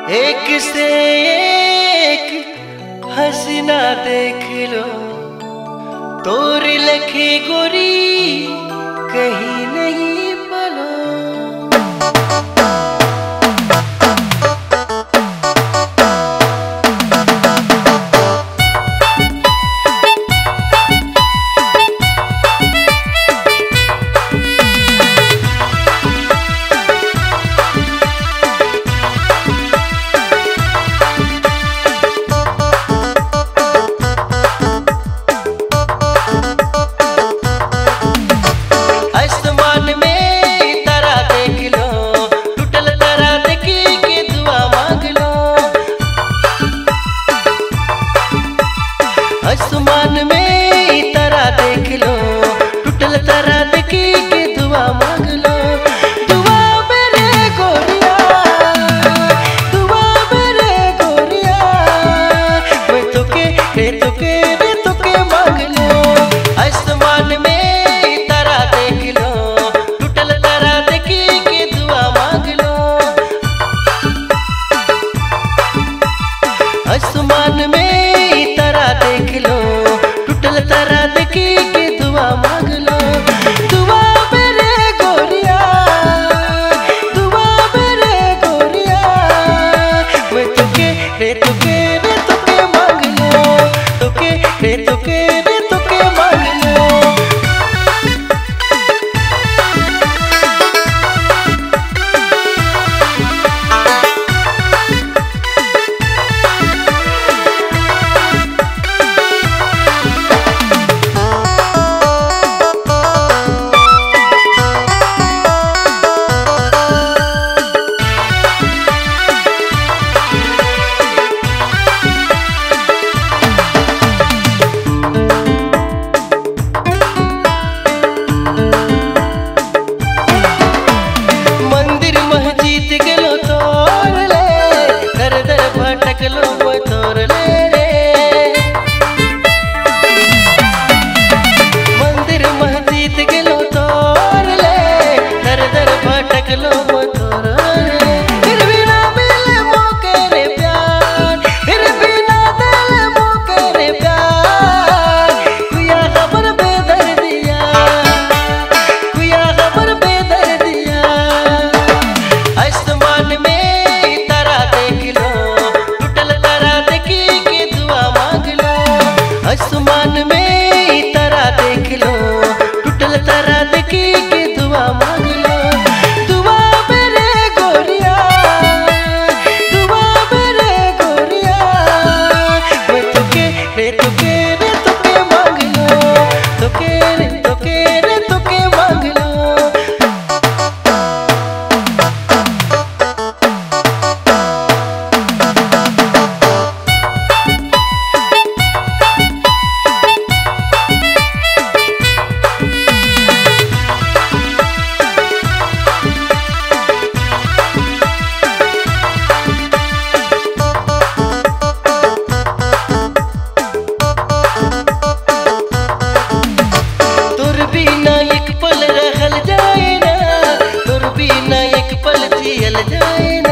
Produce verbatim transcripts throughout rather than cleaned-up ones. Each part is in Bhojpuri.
एक से एक हसीना देख लो, तोर लखी गोरी कहीं नहीं पलो। आसमान में तारा देख लो, टूटल तारा देखी के दुआ मांग लो। दुआ मेरे गोरिया, दुआ मेरे गोरिया, मैं तोके रे तोके रे तोके मांग लो। आसमान में तारा देख लो, टूटल तारा देखी के दुआ मांग लो। आसमान में तारा देख लो, टूटल तारा देखी के दुआ मांग लो। दुआ मेरे गोरिया, दुआ मेरे गोरिया, मैं तोके रे तोके रे तोके मांग लो, तोके रे तोके रे तोके मांग लो। आसमान में तारा देख लो, टूटल तारा देखी के दुआ मांग लो। दुआ मेरे गोरिया, दुआ मेरे गोरिया, मैं तोके रे तोके रे तोके मांग लो, तोके रे तोके रे तोके मांग लो। बिना एक पल रहल जाए ना, तोर बिना एक पल जियल जाए ना।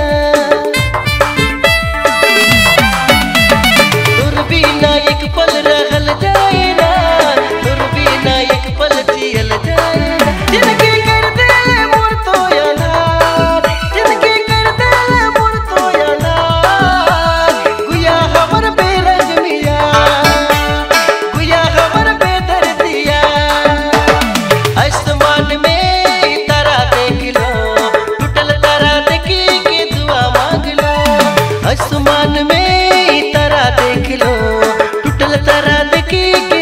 तोर बिना एक पल रहल जाए ना, तोर बिना एक पल जियल जाए ना। जिंदगी कर दे मोर तो यार, जिंदगी कर दे मोर तो यार। गुया हमर बेरंग मिया, गुया हमर बेदर्दिया। आसमान में तारा देख लो, टूटल तारा देखी के दुआ मांग लो। आसमान में तारा देख लो, टूटल तारा देखी के